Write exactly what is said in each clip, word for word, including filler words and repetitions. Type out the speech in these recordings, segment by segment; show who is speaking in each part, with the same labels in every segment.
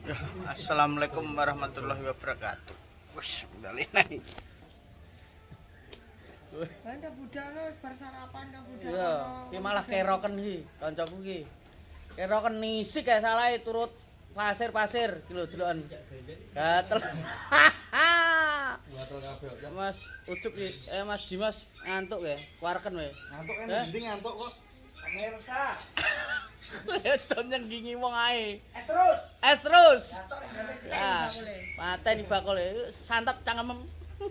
Speaker 1: Assalamualaikum warahmatullahi wabarakatuh. Wes, bali naik.
Speaker 2: Anda budana wis bar sarapan ta budana.
Speaker 3: Iya, ki malah keroken iki kancaku iki. Keroken nisik kae salah turut pasir-pasir ki lho deloken. Gatel. Mas Ucup iki, eh Mas Dimas ngantuk ya, kuarken wae.
Speaker 4: Ngantuk kan endi ngantuk kok.
Speaker 1: Pemirsa.
Speaker 3: Wedon yang gingi wong ae.
Speaker 1: Es terus.
Speaker 3: Es terus.
Speaker 2: Ya,
Speaker 3: mateni bakule, santap cangkemem.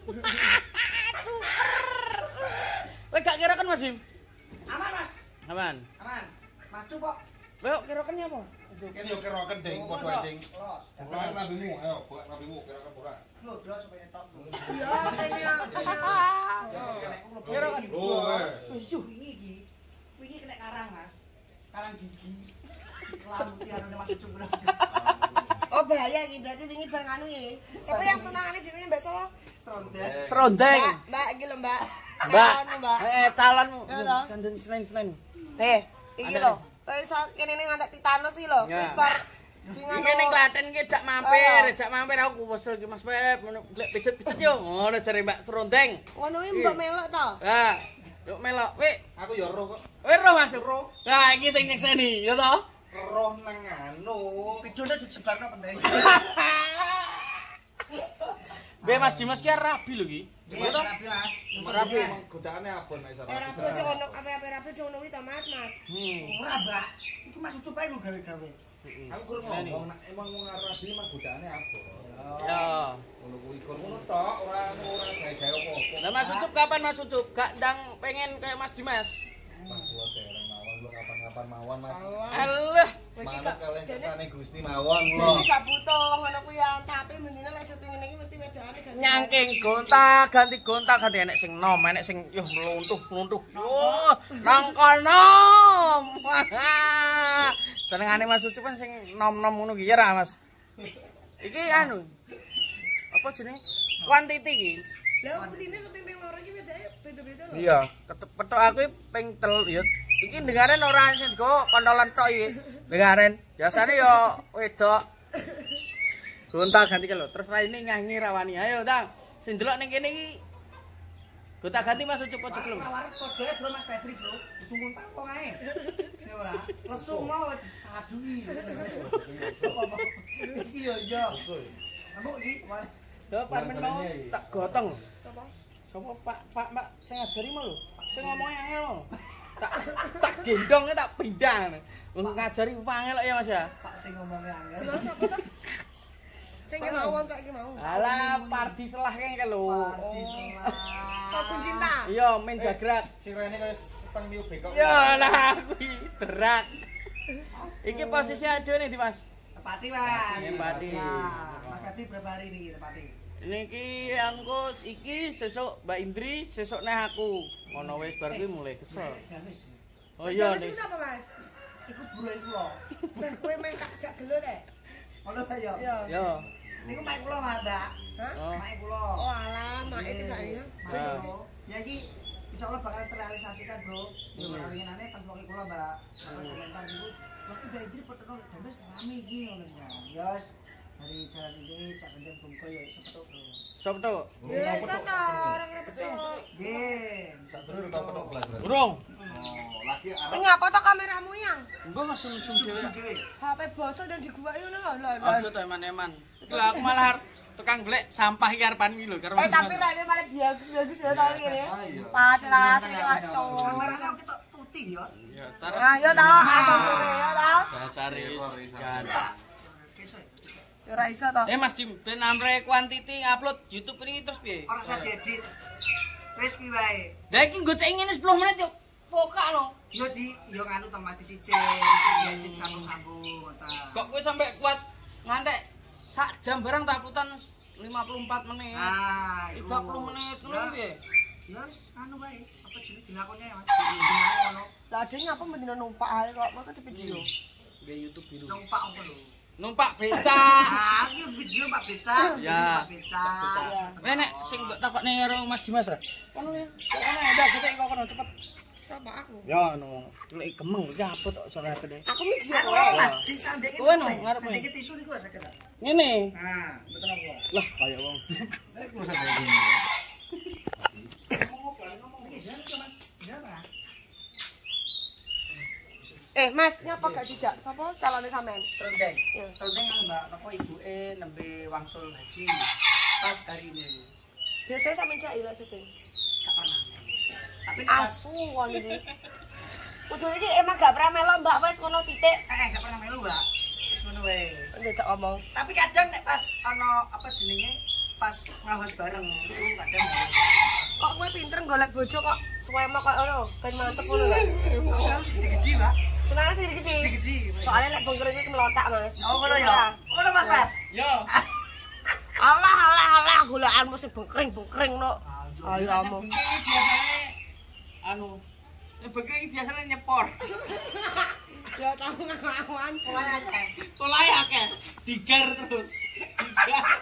Speaker 3: Kowe gak kira kan Mas Dim?
Speaker 1: Aman, Mas.
Speaker 3: Aman.
Speaker 1: Aman. Maju kok.
Speaker 3: Kowe kira kan apa?
Speaker 4: Kene yo keroken ding padha ding.
Speaker 1: Los.
Speaker 4: Buka rabimu, ayo buka rabimu keroken ora.
Speaker 1: Lho, bro supaya tok.
Speaker 2: iya kene ya.
Speaker 3: Kira kan.
Speaker 4: Oh, eh.
Speaker 1: Yuh, ini iki. Iki kena karang, Mas. Karang gigi. Kelambi anu Mas Ucup.
Speaker 2: Oh bahaya iki berarti wingi bareng anu iki. Siapa yang tunangane jenenge Mbak Sowo?
Speaker 1: Serondet.
Speaker 3: Serondeng.
Speaker 2: Mbak, Mbak iki lho Mbak.
Speaker 3: Mbak.
Speaker 2: Calon, Mbak.
Speaker 3: Eh, calon.
Speaker 2: Ya, toh.
Speaker 3: Kanjen selain-selain.
Speaker 2: Eh, iki
Speaker 3: Ada.
Speaker 2: lho. Kowe iso kene ning ngantek titanus iki lho.
Speaker 3: Ya.
Speaker 2: Bar
Speaker 3: Iki ning Klaten iki jak mampir, jak mampir aku wesel iki Mas Pep, lek pijet-pijet yo. Ngono jare Mbak Serondeng.
Speaker 2: ngono iki mbok melok to.
Speaker 3: Ha, yuk melok. Wik,
Speaker 4: Aku yo roh kok.
Speaker 3: wis roh Mas. Lah iki sing nyekseni, ya toh?
Speaker 4: Roh nang anu.
Speaker 1: Videone disebarno penting.
Speaker 3: Be Mas Dimas ki rabi lho iki. Ya toh?
Speaker 4: Rabi emang godaane abon nek
Speaker 2: Eh rapi aja ono apa-apa rapi aja ono kuwi to Mas, Mas.
Speaker 3: Hmm.
Speaker 1: Ora, Mbak. Iki Mas Ucup ae lho gawe-gawe.
Speaker 4: Aku kur ngomong nek emang wong rabi emang godaane abon.
Speaker 3: Ya.
Speaker 4: Ngono kuwi kur ngono tok, ora ora gawe-gawe apa-apa.
Speaker 3: Lah Mas Ucup kapan Mas Ucup? Gak ndang pengen kayak Mas Dimas.
Speaker 4: Bang gua dereng mawon lu kapan-kapan mawon Mas.
Speaker 3: Allah.
Speaker 4: Manut kalian kersane Gusti mawon lho.
Speaker 2: Jadi gak butuh ngono kuwi ya, tapi mendine lek syuting ngene iki mesti wedane ganti.
Speaker 3: Nyangking gonta ganti gonta ganti enek sing nom enek sing yo mluntuh mluntuh yo nang kono senengane Mas Ucup kan sing nom-nom ngono ki ya ra Mas iki anu apa jenenge kuantiti iki
Speaker 2: Lah putine syuting ping loro iki wedane beda-beda lho.
Speaker 3: iya ketok aku ping telu yo iki dengaren ora sing digo kontolan tok iki dengaren biasane yo wedok gonta ganti lho. Terus raine nyanyi rawani. Ayo, Tang. Sing delok ning kene iki gonta ganti Mas Ucup ojo gelem.
Speaker 1: Waris kodhe bro Mas Febri, Bro. Tunggu tampung ae. Ya ora. Lesung mau sadui. Iki yo yo. Kamu iki kemarin.
Speaker 3: Lho parmen mau tak gotong. Sapa? Sapa Pak Pak Mbak sing ngajari mau lho. Sing ngomongnya angel lho. Tak tak gendong tak pindang. Wong ngajari wangel ya Mas ya.
Speaker 1: Pak sing ngomongnya angel.
Speaker 2: Sapa to? Sing mawon kok iki mau.
Speaker 3: Alah, Pardi Selah kene lho.
Speaker 1: Pardi Selah.
Speaker 2: Sokun cinta.
Speaker 3: Iya, main jagrak.
Speaker 4: Sirene kaya seteng niu bekok.
Speaker 3: Ya lah kuwi derak. Iki posisi adewe nih, Mas.
Speaker 1: Tepati, Mas.
Speaker 3: Tepati.
Speaker 1: Mas Febri berapa hari niki tepati?
Speaker 3: Niki angko iki sesuk Mbak Indri, sesuk neh aku. Ngono wis bar kuwi mulai kesel.
Speaker 1: Jamis.
Speaker 3: Oh iya
Speaker 2: Jamis
Speaker 3: nih.
Speaker 2: iki sapa, Mas?
Speaker 1: Iku buruke kula.
Speaker 2: Lah kowe main tak jak gelut e.
Speaker 1: Ngono ta yo?
Speaker 2: Iya.
Speaker 3: Yo.
Speaker 1: Niku mak kula, Mas, Mbak.
Speaker 2: Hah?
Speaker 3: Oh.
Speaker 1: Mak kula.
Speaker 2: Oh alah, mak itu gak ya.
Speaker 3: Ah.
Speaker 1: Ya iki insyaallah bakal terrealisasikan, Bro. Yo winginane teng vlog kula, Mbak. Apa komentar niku, "Wah, iki Indri fotono Jamis rame iki ngono ya." Yos, dari jalan ini cak kendem bungko ya iso petuk, Bro.
Speaker 3: Sop to?
Speaker 2: Ya iso ta, orang ora petuk.
Speaker 1: Nggih.
Speaker 4: Sadurunge tau petok belas.
Speaker 3: Burung.
Speaker 4: Oh, lagi arep
Speaker 2: Ini ngapa to kameramu yang?
Speaker 3: Engko ngesum-sum dhewe.
Speaker 2: H P bosok dan diguwaki ngono lho. lho, lho.
Speaker 3: Aja to eman-eman. Iki lho aku malah arep tukang golek sampah iki arepan iki lho karo.
Speaker 2: Eh tapi rene malah bagus-bagus ya tahun ini.
Speaker 4: Ayo.
Speaker 2: Padahal sing kok
Speaker 1: Kamerane aku ketok putih yo.
Speaker 3: Ya tar
Speaker 2: Ayo ta, aku kowe ya ta.
Speaker 3: dasare ganteng.
Speaker 1: Kesuk.
Speaker 2: Ya ora iso to.
Speaker 3: Eh Mas Dim, ben amre kuantiti upload YouTube ini terus piye?
Speaker 1: Ora usah diedit. Wis ki wae.
Speaker 3: Lah iki nggo cek ngene sepuluh menit yo. Foka lho.
Speaker 1: Yo di yo nganu teng mati cicing, diedit sambung-sambung ngoten.
Speaker 3: Kok kowe sampe kuat ngantek sak jam barang tak putan lima puluh empat menit.
Speaker 1: Ah, iku.
Speaker 3: tiga puluh menit ngono piye?
Speaker 1: Ya wis anu wae. Apa jenenge dilakoni ya, Mas? Dilakoni ngono.
Speaker 2: Lah dene ngapa mendino numpak ae kok masa di video.
Speaker 3: Nggih YouTube biru.
Speaker 1: Numpak apa lho?
Speaker 3: Numpak beca.
Speaker 1: Ah, iki video Pak Beca.
Speaker 3: Ya.
Speaker 1: Pak Beca.
Speaker 3: Kowe nek sing mbok takokne karo Mas Dimas ra. Kono ya. Kono ada kita kok kono cepet.
Speaker 2: Sapa aku?
Speaker 3: Ya no, lek gemeng iki apa tok sore deh.
Speaker 2: Aku mix
Speaker 1: Anu
Speaker 2: kowe.
Speaker 1: Mas, disandeke.
Speaker 3: Kowe no, ngarep kowe.
Speaker 1: Sandeke tisu niku saged.
Speaker 3: Ngene.
Speaker 1: Nah, betul apa?
Speaker 3: Lah kaya wong.
Speaker 4: Eh, kulo sadar gini.
Speaker 1: Ngomong bareng ngomong iki, jangan itu, Mas. Jangan.
Speaker 2: Eh, Mas, nyapa gak dijak? Sapa calone sampean?
Speaker 1: Serundeng.
Speaker 2: Iya.
Speaker 1: Serundeng kan Mbak, napa ibuke nembe wangsul haji pas hari ini.
Speaker 2: Biasanya sampean cak ila syuting.
Speaker 1: Gak pernah. Tapi nek pas
Speaker 2: Asu kon iki. Kudu iki emang gak pernah melo Mbak wis kono titik.
Speaker 1: eh gak pernah melu, Mbak. Wis ngono wae.
Speaker 2: Ndak omong.
Speaker 1: Tapi kadang nek pas ana apa jenenge pas ngahos bareng itu kadang
Speaker 2: Kok kowe pinter golek bojo kok suwemo kok ngono, ben mantep ngono lho.
Speaker 1: harus gede-gede, Mbak.
Speaker 2: Senane sih gede.
Speaker 1: Gede-gede.
Speaker 2: Soalnya lek bungkur iki melotak, Mas.
Speaker 1: Oh, ngono ya. Ngono Mas, Pak.
Speaker 3: Yo.
Speaker 2: Allah Allah Allah golakanmu sing bengkring-bengkring no. Ayo omong.
Speaker 3: Biasane anu Begini biasanya nyepor.
Speaker 2: Ya tahu ngelawan.
Speaker 3: Mulai akeh. Digar terus. Digar.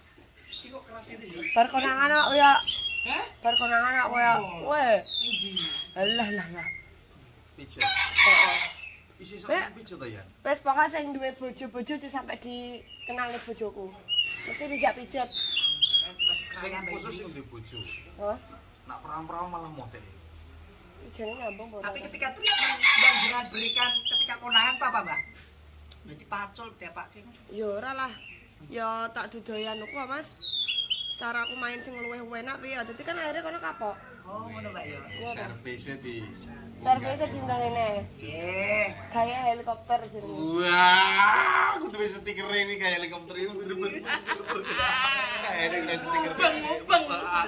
Speaker 2: Bar konangan kok ya.
Speaker 3: Hah?
Speaker 2: Bar konangan kok ya. Weh. Alah lah lah.
Speaker 4: Pijet.
Speaker 2: Heeh.
Speaker 4: Isi sok pijet to ya.
Speaker 2: Wes pokoke sing duwe bojo-bojo tuh sampai dikenali bojoku. Mesti dijak pijet.
Speaker 4: Sing khusus sing duwe bojo.
Speaker 2: Hah?
Speaker 4: Nak perawan-perawan malah motek.
Speaker 2: Ijane nyambung bola.
Speaker 1: Tapi ketika treatment yang jangan berikan ketika konangan apa, Mbak? Berarti pacul diapake.
Speaker 2: Ya ora lah. Ya tak dudoyan aku, Mas. Cara aku main sing luwih enak piye. Dadi kan akhirnya kono kapok.
Speaker 1: Oh, ngono, Mbak ya.
Speaker 4: Servisnya di
Speaker 2: Servisnya diundang ini.
Speaker 1: Nggih.
Speaker 2: Kayak helikopter jenenge.
Speaker 4: Wah, aku tuh bisa stiker ini kayak helikopter ini bener-bener. Kayak ada stiker.
Speaker 3: Mubeng.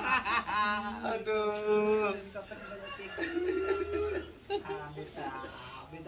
Speaker 4: Aduh.
Speaker 1: Helikopter sampai nyetik. Ah, beda. Beda.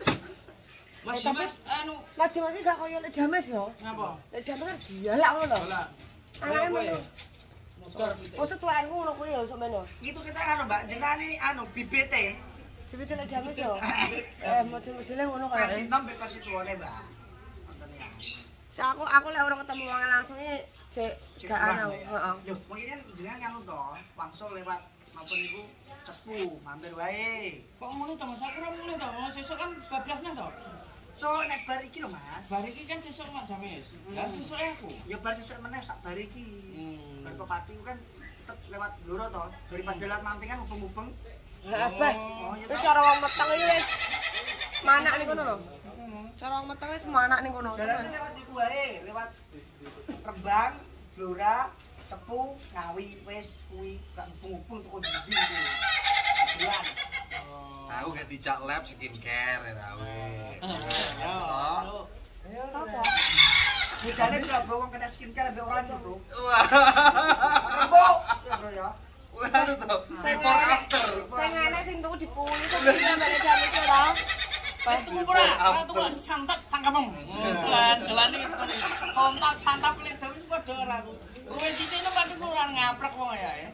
Speaker 3: Mas
Speaker 2: Eh, tapi-
Speaker 3: Dimas anu
Speaker 2: Mas Dimas iki gak koyo Lek James yo.
Speaker 3: ngapa?
Speaker 2: Lek James kan dialak ngono.
Speaker 3: Bola.
Speaker 2: Anake
Speaker 3: Kowe.
Speaker 2: melu.
Speaker 3: Motor.
Speaker 2: Oh, setuanku ngono kuwi ya sampeyan.
Speaker 1: Itu kita anu, Mbak, jenenge anu B B T.
Speaker 2: Bibit Lek James yo. Eh, model-modele ngono
Speaker 1: Versi
Speaker 2: kae.
Speaker 1: enam be versi tuane, Mbak. Nonton ya.
Speaker 2: Se aku aku lek ora ketemu wong langsung iki cek
Speaker 1: Cek
Speaker 2: gak
Speaker 1: kurang,
Speaker 2: ana.
Speaker 1: Mbak, ya.
Speaker 2: Heeh.
Speaker 1: Yo, mungkin kan jenengan nganu to, wangsul lewat napa niku cepu, mampir wae.
Speaker 3: Kok mulai to Mas? Aku ora mulai to. Wong sesuk kan bablasnya to.
Speaker 1: So nek bar iki lho, Mas.
Speaker 3: Bar iki kan sesuk mak Dames. Kan sesuk aku.
Speaker 1: Ya bar sesuk meneh sak bar iki.
Speaker 3: Hmm.
Speaker 1: Bar Kepati ku kan tetep lewat Blora to, daripada lewat Mantingan mubeng-mubeng.
Speaker 2: Abah.
Speaker 1: Oh, ya
Speaker 2: Wis
Speaker 1: toh.
Speaker 2: cara wong meteng iki wis manak ning kono lho. Cara wong meteng wis manak ning kono.
Speaker 1: Dalane lewat iku wae, lewat Rembang, Blora, Cepu, Ngawi, wis kuwi gak mubeng-mubeng toko ndi iki. Bulan.
Speaker 4: Aku gak dijak lab skincare ya rawe.
Speaker 3: Yo.
Speaker 4: Toh.
Speaker 2: Sapa?
Speaker 1: Bedane bro, bro wong kena skincare ambek orang bro.
Speaker 4: Wah.
Speaker 1: Bro, ya bro ya.
Speaker 4: Wah, anu to.
Speaker 2: Sing
Speaker 4: Before
Speaker 2: ngene,
Speaker 4: after.
Speaker 2: sing ngene sing tuku dipuni kok iki ambek James ora.
Speaker 3: Tuku pura, aku tuku santak cangkemem. Lan gelane sontak santap kulit dewe padha ora aku. Kowe cicine padha kurang ngaprek wong ya. ya.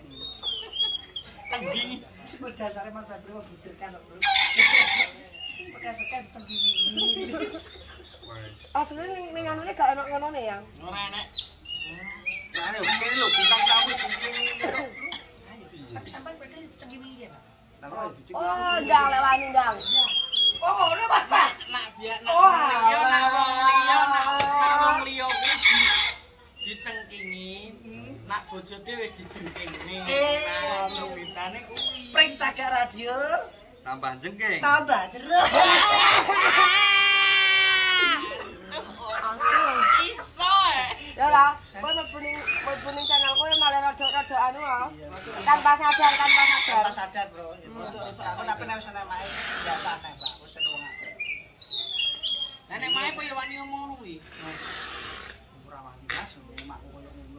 Speaker 3: Tenggi.
Speaker 1: Iku dasare Mas Bro budirkan kok bro. Seka-seka dicengkini.
Speaker 4: Wes.
Speaker 2: Asline ning ning anune gak enak ngono ya.
Speaker 3: Ora enek.
Speaker 4: Nah, yo kene lho bintang tamu cengking ini.
Speaker 1: Tapi sampai beda cengkini ya, Pak.
Speaker 4: Lah kok dicengking.
Speaker 2: Oh, ndang lewani ndang.
Speaker 1: Oh, ngono Mas, Pak.
Speaker 3: Nak biak nak
Speaker 1: Oh,
Speaker 3: wong liya nak wong liya nak nak wong liya kuwi di- dicengkingi. Nak bojo dhewe dijengkingni.
Speaker 1: Eh.
Speaker 3: Nah, cobitane kuwi.
Speaker 1: Prank cagak radio
Speaker 4: Tambah jengking.
Speaker 1: tambah jeruk.
Speaker 2: Asu.
Speaker 3: Iso eh.
Speaker 2: Ya lah, kowe mlebu ning mlebu ning channelku ya malah rada-rada anu ah. Tanpa sadar, tanpa sadar.
Speaker 1: Tanpa sadar, Bro. Aku tapi nek wis ana mae biasa nek, Pak. Wis ana wong akeh.
Speaker 3: Lah nek mae apa ya wani ngomong ngono kuwi.
Speaker 1: Ora wani Mas, makku koyo ngono.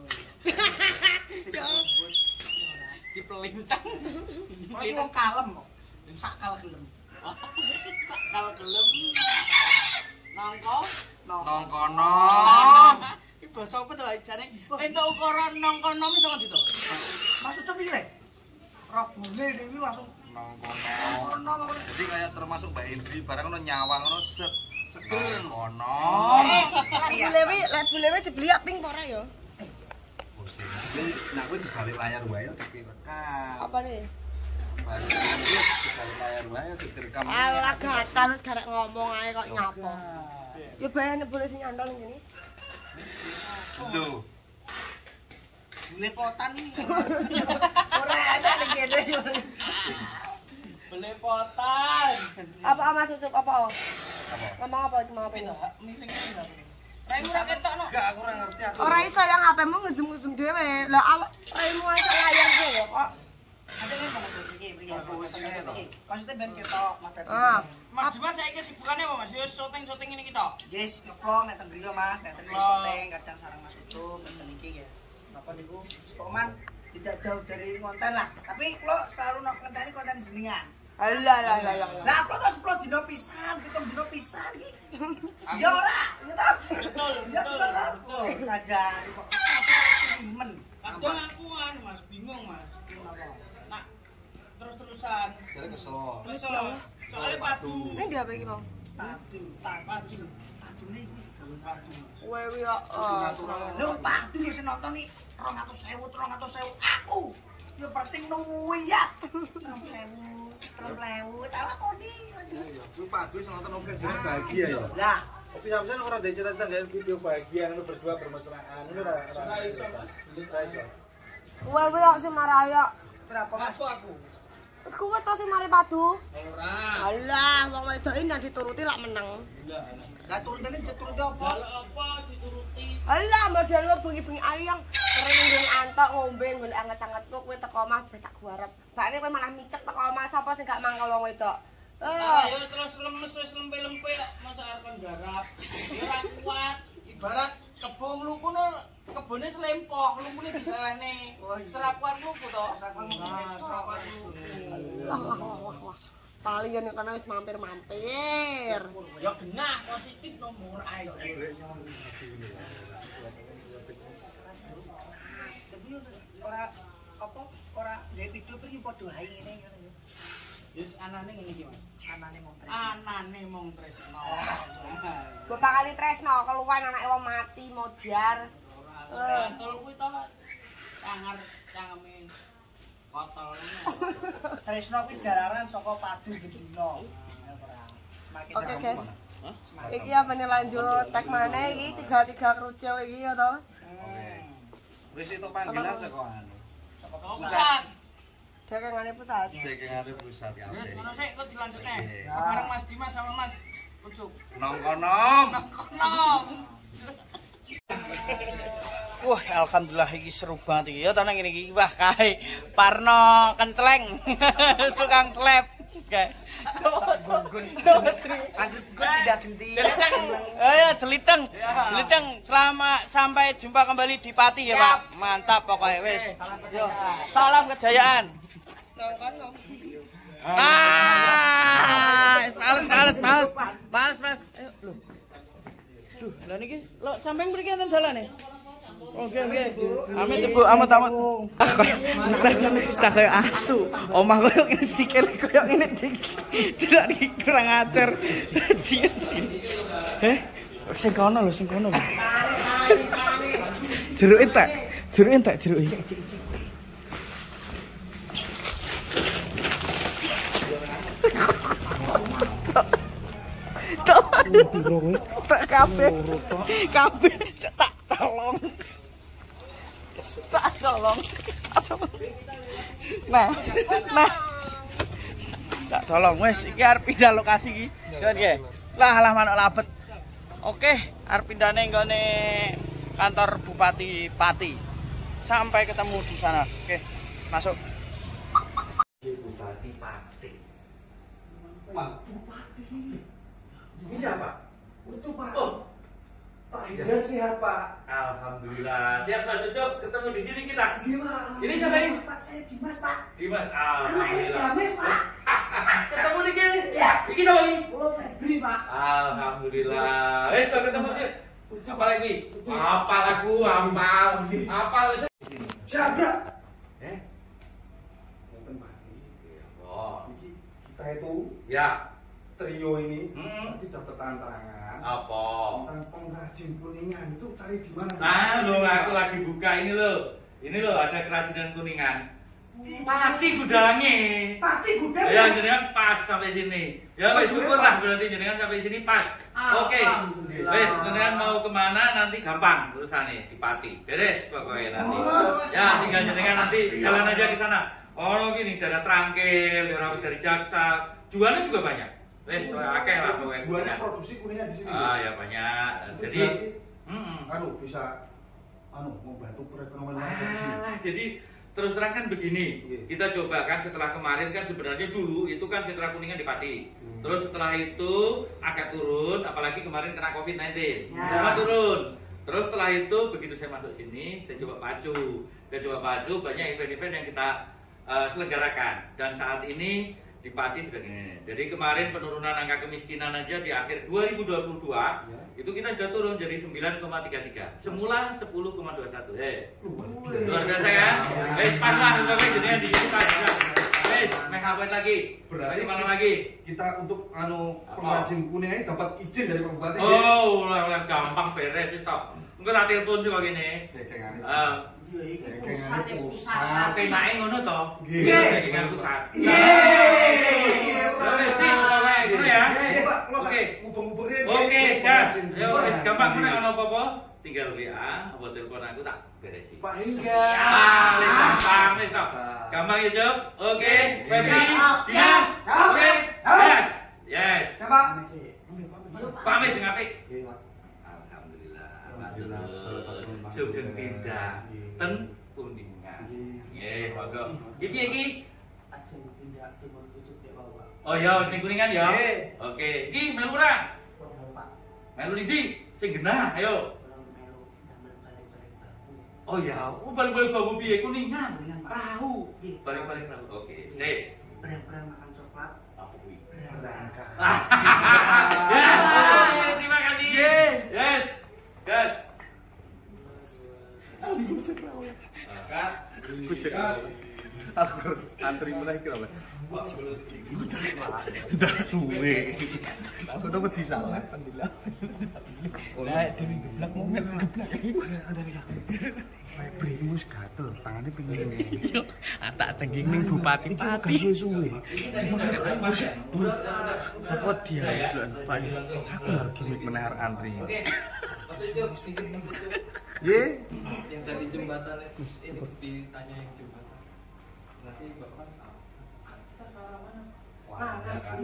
Speaker 3: Dipelintang.
Speaker 1: Oh, iki wong kalem kok. Sakal gelem.
Speaker 3: Sakal gelem. Nangko.
Speaker 4: Nongkono.
Speaker 3: Iki basa apa to jane? Entuk ukuran nongkono iso ngendi to?
Speaker 1: Mas Ucup iki le. Rabone iki langsung
Speaker 4: Nongkono.
Speaker 1: ono.
Speaker 4: Jadi kayak termasuk Mbak Indri barang ono nyawang ono set.
Speaker 1: Segel.
Speaker 4: Nongkono.
Speaker 2: Lek bulewi, lek bulewi dibeli ping apa ora ya?
Speaker 4: Nah, gue di balik layar wae cek rekam.
Speaker 2: Apa nih? Alah gatal wis garek ngomong ae kok nyapa. Ya bayane boleh sing nyantol ngene.
Speaker 4: Lho.
Speaker 1: Belepotan nih. Ora ada ning kene.
Speaker 3: Belepotan.
Speaker 2: Apa Mas Ucup apa? Ngomong apa iki mau apa?
Speaker 3: Miring iki. Raimu ra ketokno.
Speaker 4: Enggak, aku ora ngerti aku.
Speaker 2: Ora iso yang H P-mu ngezum-ngezum dhewe. Lah awak raimu ae sak layar iki lho kok.
Speaker 1: Ada yang mana tuh? Iki, iki. Maksudnya ben ketok mata.
Speaker 2: Ah,
Speaker 3: Mas Dimas saiki sibukane apa Mas? Yo syuting-syuting ini kita.
Speaker 1: Guys, ngevlog nek teng griya Mas, nek teng syuting kadang sareng Mas Ucup ben iki ya. Napa niku Stoman tidak jauh dari konten lah. Tapi kula selalu nok ngenteni konten jenengan.
Speaker 2: alah lah lah lah.
Speaker 1: Lah upload terus upload dino pisan, pitung dino pisan iki. Ya ora, ya ta?
Speaker 3: Betul,
Speaker 1: Ya
Speaker 3: betul,
Speaker 1: betul.
Speaker 3: betul.
Speaker 1: Kadang kok men.
Speaker 3: Kadang aku kan Mas bingung Mas. Nak terus-terusan.
Speaker 4: Jadi kesel.
Speaker 3: Kesel. Soalnya padu.
Speaker 2: Ini dia apa iki mau?
Speaker 1: Padu,
Speaker 3: Padu.
Speaker 1: padune iki gawe padu.
Speaker 2: Wewe ya.
Speaker 1: Lho padu ya sing nonton iki dua ratus ribu, tiga ratus ribu. Aku ya persing nuwi ya. dua ratus ribu, tiga ratus ribu tak lakoni.
Speaker 4: Ya, kuwi padu sing nonton oke jadi bahagia ya.
Speaker 1: Lah,
Speaker 4: Bisa-bisa ora ada cerita dan video bahagia lu berdua bermesraan. Ini ora ora iso. Ora iso.
Speaker 2: Wewe ya sing maraya.
Speaker 1: berapa Mas?
Speaker 3: Aku aku.
Speaker 2: Kuwe to sing mari padu.
Speaker 3: Ora.
Speaker 2: Alah, wong wedok iki nek dituruti lak meneng.
Speaker 1: Lah turutane dituruti apa?
Speaker 3: Kalau apa dituruti.
Speaker 2: Alah, modal lu bengi-bengi ayang kering nggung antok ngombe golek anget-angetku kowe teko omah ben tak garep. Bakne kowe malah micek teko omah sapa sing gak mangkel wong wedok. Eh,
Speaker 3: Ayo terus lemes wis lempe-lempe kok masa arep kon garap. Ya ora kuat. Ibarat kebun lu kono kebune selempok, lu muni disalahne. Serakuan luku to.
Speaker 1: Serakuan luku.
Speaker 3: Nah, serakuan luku.
Speaker 2: wah wah wah wah wah. Paling yen kono wis mampir-mampir.
Speaker 3: Ya genah positif nomor ae kok.
Speaker 1: Tapi ora apa ora gawe video iki padha ae ngene ngene.
Speaker 3: Wis anane ngene iki Mas.
Speaker 1: Anane mong tresno.
Speaker 3: Anane mong tresno.
Speaker 2: Bapak kali tresno keluwan anake wong mati modar.
Speaker 3: Betul kuwi to. Cangar cangeme botol ngono.
Speaker 1: Tresno kuwi jararan saka padu gedino. Semakin
Speaker 2: Oke
Speaker 1: rampung.
Speaker 2: guys. Iki apa nih lanjut tag mana iki tiga tiga kerucil iki ya toh.
Speaker 4: Wis itu panggilan saka anu.
Speaker 3: Pusat.
Speaker 2: Dekengane pusat.
Speaker 4: Dekengane pusat ya.
Speaker 3: Wis ngono sik kok dilanjutne. Bareng Mas Dimas sama Mas Ucup.
Speaker 4: Nong konom.
Speaker 3: Kono. Wah, alhamdulillah iki seru banget iki. Ya ta nang ngene iki. Wah, kae Parno kentleng. Tukang slap. Kae.
Speaker 1: Gun-gun. Anggur tidak genti.
Speaker 3: Jeliteng. Ayo jeliteng. Jeliteng selama sampai jumpa kembali di Pati ya, Pak. Mantap pokoknya wis. Salam kejayaan. Nah, males males males. Males, Mas. Ayo, lho. Duh, lha niki lho sampeyan mriki enten dalane. Oke oke. Amit Ibu, amat amat. Tak kayak asu. Omah koyo ngene sikil koyo ngene iki. Tidak iki kurang ajar. Eh, sing kono lho, sing kono lho. Jeruk entek. Jeruk entek, jeruk iki. Tak kabeh. Kabeh tak tolong. Tak tolong. Nah. Nah. Tak tolong wis iki arep pindah lokasi iki. Yo nggih. Lah lah manuk labet. Oke, arep pindahne nggone kantor Bupati Pati. Sampai ketemu di sana. Oke, masuk.
Speaker 4: Bupati Pati. Pak Bupati. Ini siapa? Ucup Pak. Oh. Pak Hidayat sehat Pak.
Speaker 5: Alhamdulillah. Siap Mas Ucup, ketemu di sini kita.
Speaker 1: Gimana?
Speaker 5: Ini siapa ini?
Speaker 1: Pak, saya Dimas Pak.
Speaker 5: Dimas.
Speaker 1: Anaknya
Speaker 5: Alhamdulillah.
Speaker 1: Dames Pak.
Speaker 5: Ketemu di sini.
Speaker 1: Ya.
Speaker 5: Iki siapa ini?
Speaker 1: Kulo Febri Pak.
Speaker 5: Alhamdulillah. Eh, sudah ketemu sih. Apa lagi? Apal aku, apal. Apal.
Speaker 4: Jabrak.
Speaker 5: Eh?
Speaker 4: Ngeten Pak.
Speaker 5: Oh.
Speaker 4: Iki kita itu
Speaker 5: Ya.
Speaker 4: trio ini
Speaker 5: Hmm.
Speaker 4: tadi dapat tantangan.
Speaker 5: Apa?
Speaker 4: Tentang pengrajin kuningan itu cari di mana?
Speaker 5: Nah, lo aku lagi buka ini lo. Ini lo ada kerajinan kuningan. Pasti gudange.
Speaker 1: Pati gudang.
Speaker 5: Ya jenengan pas sampai sini. Ya wis syukurlah berarti jenengan sampai sini pas. Oke.
Speaker 1: Alhamdulillah.
Speaker 5: Wis jenengan mau kemana nanti gampang terusane di Pati. Beres pokoknya nanti. Ya tinggal jenengan nanti jalan aja ke sana. Oh gini daerah Trangkil, daerah dari Jaksa. Jualnya juga banyak. Wis akeh lah pokoknya.
Speaker 4: Banyak produksi kuningan di sini.
Speaker 5: Ah ya banyak. Jadi
Speaker 4: heeh. Anu bisa anu membantu perekonomian warga di sini.
Speaker 5: Alah, jadi terus terang kan begini, kita coba kan setelah kemarin kan sebenarnya dulu itu kan Sentra Kuningan di Pati. Hmm. Terus setelah itu agak turun, apalagi kemarin kena covid sembilan belas,
Speaker 1: ya.
Speaker 5: Cuma turun. Terus setelah itu begitu saya masuk sini, saya coba pacu, saya coba pacu banyak event-event yang kita uh, selenggarakan. Dan saat ini di Pati sudah gini. Jadi kemarin penurunan angka kemiskinan aja di akhir dua ribu dua puluh dua ya. Itu kita sudah turun jadi sembilan koma tiga tiga. Semula sepuluh koma dua satu. Eh. Luar biasa kan? Wes pas lah sampai jadinya di kita bisa. Wes, make up lagi.
Speaker 4: Berarti
Speaker 5: mana lagi?
Speaker 4: Kita untuk anu pengrajin kuningan ini dapat izin dari Pak Bupati.
Speaker 5: Oh, lah gampang beres itu. Engko tak telepon sih kok gini.
Speaker 4: Dekengane.
Speaker 5: Eh,
Speaker 4: dekengane pusat.
Speaker 5: Oke, naik ngono to.
Speaker 4: Nggih.
Speaker 5: Dekengan pusat.
Speaker 4: Yeay.
Speaker 5: Wes sih pokoknya gitu ya.
Speaker 4: Iya, Pak.
Speaker 5: Oke.
Speaker 4: Ngubeng-ngubengin.
Speaker 5: Oke, gas. Yo wis gampang nek ana apa-apa tinggal W A apa telepon aku tak beresi.
Speaker 4: Pak Hingga.
Speaker 5: Ah, wis gampang wis kok. Gampang ya, Job. Oke, Febri. Siap. Oke. Yes. Yes.
Speaker 1: Siapa?
Speaker 5: Pamit sing apik.
Speaker 4: Nggih, Pak.
Speaker 5: Alhamdulillah.
Speaker 4: Alhamdulillah.
Speaker 5: Sugeng pindah ten Kuningan. Nggih, monggo. Iki piye iki? Oh iya, ning Kuningan ya. Oke, iki melu ora? Melu ndi? Sing genah, ayo. Oh ya, oh balik-balik babu piye Kuningan? Perahu. Balik-balik perahu. Oke, sip.
Speaker 1: Berang-berang makan coklat.
Speaker 5: Apa kuwi?
Speaker 4: Berangkat.
Speaker 5: Yes, terima kasih. Yes. Gas.
Speaker 4: Aku antri mulai kira apa? Udah suwe. Aku dapat di salah. Alhamdulillah. Lah dene geblak momen geblak. Ada ya. Febri mus gatel, tangannya pengen ngene.
Speaker 3: Tak cengking ning Bupati Pati.
Speaker 4: Suwe.
Speaker 3: Apa dia itu Pak?
Speaker 4: Aku harus gimmick menahar antri.
Speaker 5: Oke.
Speaker 4: Ye.
Speaker 6: Yang tadi jembatan itu ini ditanya yang jembatan. Nanti Bapak tahu. Kita ke arah mana?
Speaker 4: Wah, ya kan.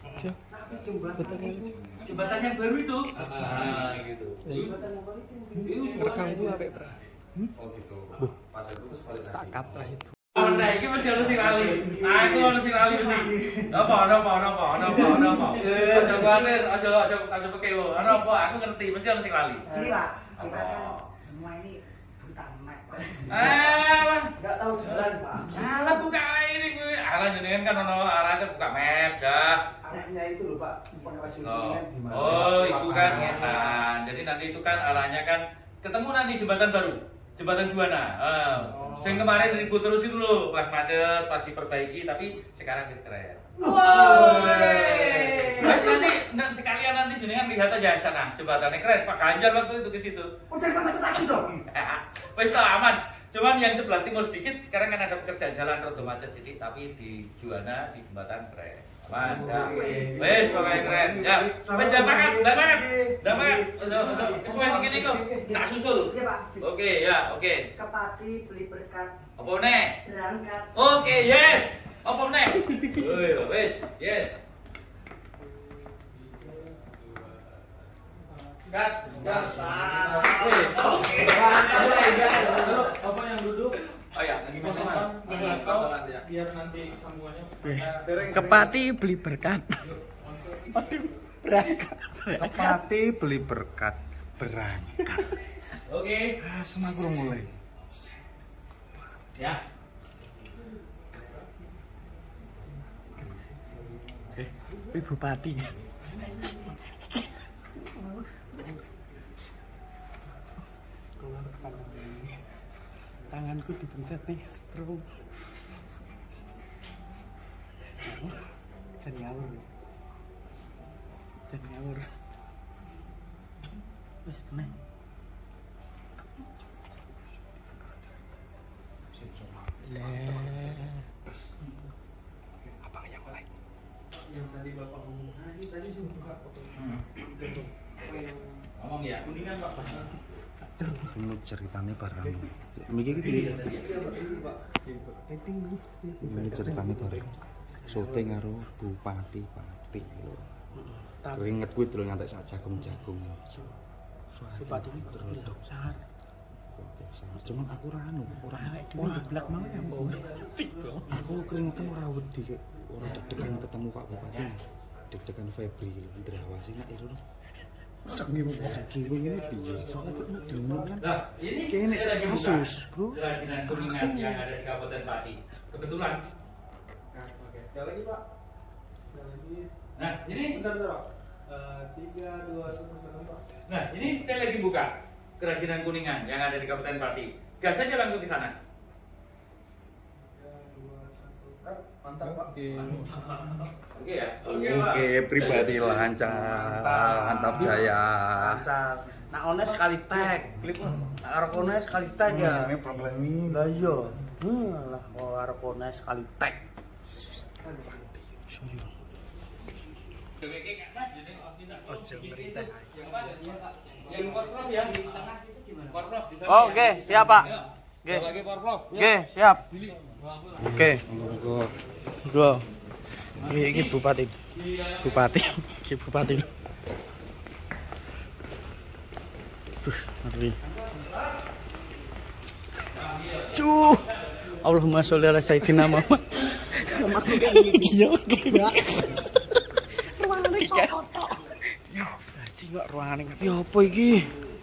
Speaker 5: Jembatan yang baru itu. Ah, gitu.
Speaker 6: Jembatan yang baru itu.
Speaker 3: Rekam gua apik, Pra.
Speaker 4: Oh gitu. Pas itu terus balik lagi.
Speaker 3: Takat lah itu.
Speaker 5: Oh, nah, ini masih harus sing lali. Aku harus sing lali mesti. Apa, apa, apa, apa, apa. Aja khawatir, aja aja aja pekewo. Apa, aku ngerti, mesti harus sing lali.
Speaker 1: Ini Pak, kita kan semua ini buta mek.
Speaker 5: Eh,
Speaker 6: Enggak tahu jalan, Pak.
Speaker 5: salah buka ini gue. Alah jenengan kan ono arahnya buka map dah.
Speaker 4: Arahnya itu loh Pak, pengrajin
Speaker 5: Oh,
Speaker 4: kuningan di mana?
Speaker 5: oh itu kan
Speaker 4: Lapangan.
Speaker 5: ngetan. Jadi nanti itu kan arahnya kan ketemu nanti jembatan baru, jembatan Juwana. Uh, yang kemarin ribut terus itu loh, pas macet, pas diperbaiki, tapi sekarang wis keren. Nanti, nanti nanti sekalian nanti jenengan lihat aja di sana, jembatannya keren. Pak Ganjar waktu itu ke situ.
Speaker 1: Udah gak macet lagi dong.
Speaker 5: Wis tak aman. Cuman yang sebelah timur sedikit sekarang kan ada pekerjaan jalan rada macet sedikit, tapi di Juwana di jembatan keren. Mantap. Wes pokoknya keren. Ya, wes dah makan, dah makan. Dah makan. Untuk untuk kesuwen begini kok. Tak susul.
Speaker 1: Iya Pak.
Speaker 5: Oke, ya, oke.
Speaker 1: Ke Pati beli berkat
Speaker 5: Apa nih?
Speaker 1: berangkat.
Speaker 5: Oke, yes. Apa nih? Wes, wes, yes.
Speaker 6: Gat, gat.
Speaker 5: Wes.
Speaker 6: Oke. Apa yang duduk?
Speaker 5: Oh ya, lagi kosongan.
Speaker 6: Kosongan ya. Biar nanti sambungannya.
Speaker 3: Kepati beli berkat. Berangkat.
Speaker 4: Kepati beli berkat berangkat.
Speaker 5: Oke.
Speaker 4: Ah, semakur mulai.
Speaker 5: Ya.
Speaker 3: Eh, Ibu Bupati. Tanganku dipencet nih, setrum. Jangan ngawur. Jangan ngawur. Wes, meneh. Lah.
Speaker 4: Ini ceritanya barang. Miki iki. Ini ceritanya barang. Syuting karo Bupati Pati lho. Keringet kuwi lho ngantek sak jagung-jagung. Bupati ini terodok sangat. Oke, sangat. Cuman aku ora anu, ora ora geblak mau ya, aku keringetan ora wedi, ora deg-degan ketemu Pak Bupati. Deg-degan Febri Indrawasi nek iru. Cengi wong cengi ngene piye? Soale ketemu demo kan.
Speaker 5: Nah, ini
Speaker 4: kene
Speaker 5: saya lagi buka
Speaker 4: kasus, Bro.
Speaker 5: kerajinan kuningan yang ada di Kabupaten Pati. Kebetulan.
Speaker 6: Sekali lagi Pak. Sekali lagi.
Speaker 5: Nah, ini
Speaker 6: Bentar, bentar Pak. Eh, tiga, dua, satu, Pak.
Speaker 5: Nah, ini saya lagi buka kerajinan kuningan yang ada di Kabupaten Pati. Gas aja langsung ke sana.
Speaker 6: tiga, dua, satu. Kan, mantap Pak.
Speaker 5: Oke ya.
Speaker 4: Oke, pribadi lancar. Mantap Jaya.
Speaker 3: Lancar. Nak one sekali tag. Klik nak arep one sekali tag ya.
Speaker 4: Ini problem ini.
Speaker 3: Lah iya. Hmm, lah kalau arep one sekali tag. Oh, oke, siap Pak. Oke. Oke, siap. Oke. Dua. Ini, ini bupati. Bupati. Ini bupati. Tuh, ngeri. Cuh. Allahumma sholli ala sayyidina Muhammad. Iya, ruangane sapa tok? Yo, gaji kok ruangane. Ya apa iki?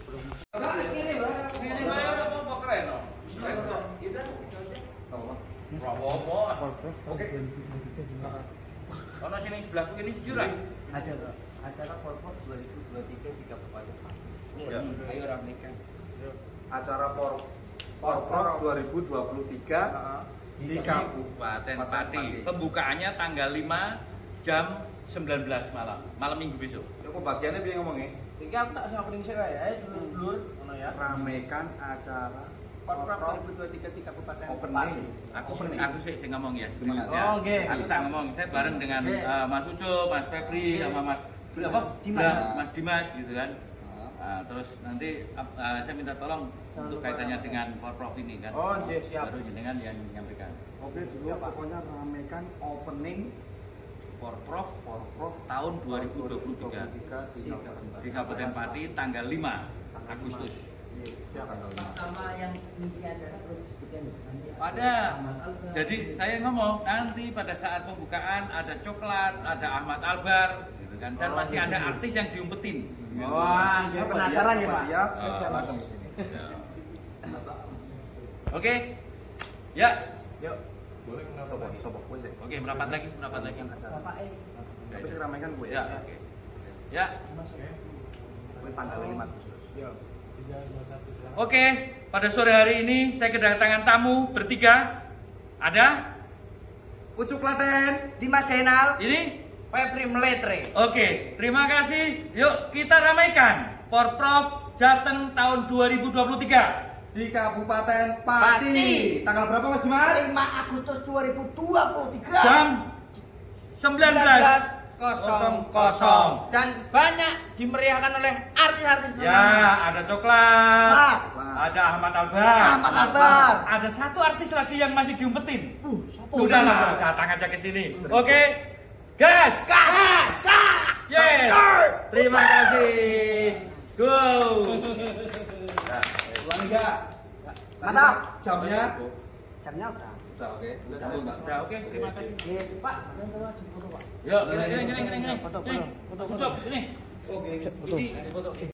Speaker 5: Ono sing ning sebelahku ini sejuran.
Speaker 1: Ada Bro. Acara Porprov dua ribu dua puluh tiga di Kabupaten Pati. Ayo ramekan.
Speaker 4: Acara Por Porprov dua ribu dua puluh tiga di
Speaker 5: Kabupaten Pati. Pembukaannya tanggal lima jam sembilan belas malam. Malam Minggu besok.
Speaker 4: Yo kok bagiannya piye ngomongnya?
Speaker 3: Iki aku tak sing opening sik wae, ae dulur-dulur ngono ya.
Speaker 4: Ramekan acara
Speaker 1: Porprov dua ribu dua puluh tiga di Kabupaten
Speaker 4: opening.
Speaker 5: Aku aku sih sing ngomong ya.
Speaker 4: Semangat.
Speaker 5: Ya.
Speaker 3: Oh, oke.
Speaker 5: Aku tak ngomong, saya bareng dengan
Speaker 3: Oke.
Speaker 5: eh, Mas Uco, Mas Febri, sama Mas apa?
Speaker 1: Dimas.
Speaker 5: Ya, Mas Dimas gitu kan. Nah, terus nanti ap- eh, saya minta tolong untuk kaitannya dengan Porprov ini kan.
Speaker 3: Oh, nggih, siap.
Speaker 5: Baru jenengan yang menyampaikan.
Speaker 4: Oke, dulu pokoknya ramekan opening
Speaker 5: Porprov
Speaker 4: Porprov
Speaker 5: tahun dua ribu dua puluh tiga
Speaker 4: di
Speaker 5: di Kabupaten Pati tanggal lima Agustus.
Speaker 1: Sama yang misi acara perlu disebutkan nanti.
Speaker 5: Ada. Jadi saya ngomong nanti pada saat pembukaan ada coklat, ada Ahmad Albar, gitu kan. Dan masih ada artis yang diumpetin. Gitu.
Speaker 3: Wah, saya penasaran ya, Pak.
Speaker 4: Dia
Speaker 5: Oh.
Speaker 4: langsung ke sini.
Speaker 5: Oke. Ya.
Speaker 3: Yuk.
Speaker 6: Boleh kenapa?
Speaker 4: Sobok, sobok gue sih.
Speaker 5: Oke, merapat lagi, merapat lagi.
Speaker 1: Bapak eh
Speaker 4: Tapi sih ramekan gue
Speaker 5: Ya,
Speaker 4: ya.
Speaker 5: oke. Ya.
Speaker 4: Gue tanggal lima Agustus.
Speaker 6: tiga, dua, satu, silakan.
Speaker 5: Oke, pada sore hari ini saya kedatangan tamu bertiga. Ada
Speaker 4: Ucuk Klaten.
Speaker 1: Dimas Henal.
Speaker 5: ini.
Speaker 3: Febri Meletre.
Speaker 5: Oke, terima kasih. Yuk kita ramaikan Porprov Jateng tahun dua ribu dua puluh tiga.
Speaker 4: Di Kabupaten Pati.
Speaker 3: Pati.
Speaker 4: Tanggal berapa Mas Dimas?
Speaker 1: lima Agustus dua ribu dua puluh tiga.
Speaker 5: Jam sembilan belas.
Speaker 3: kosong kosong dan banyak dimeriahkan oleh artis-artis
Speaker 5: Ya, ada coklat,
Speaker 1: Ah,
Speaker 5: ada Ahmad Albar,
Speaker 1: Ahmad Albar.
Speaker 5: ada satu artis lagi yang masih diumpetin.
Speaker 1: Uh,
Speaker 5: Sudahlah, datang aja ke sini. Oke, gas, gas, gas. Yes, terima kasih. Go.
Speaker 4: Ulang enggak?
Speaker 1: Mantap.
Speaker 4: Jamnya?
Speaker 1: Jamnya udah.
Speaker 4: Udah oke.
Speaker 5: Sudah oke, terima kasih.
Speaker 1: Eh, Pak, ada coba di foto, Pak.
Speaker 5: Yuk, gini, gini, gini, gini, gini.
Speaker 1: Foto,
Speaker 5: Nih,
Speaker 1: foto, foto,
Speaker 5: Ucap, sini.
Speaker 4: Oke.
Speaker 5: Ini, foto.